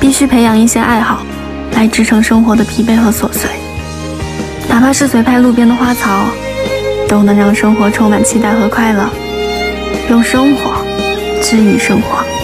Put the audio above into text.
必须培养一些爱好，来支撑生活的疲惫和琐碎。哪怕是随拍路边的花草，都能让生活充满期待和快乐。用生活治愈生活。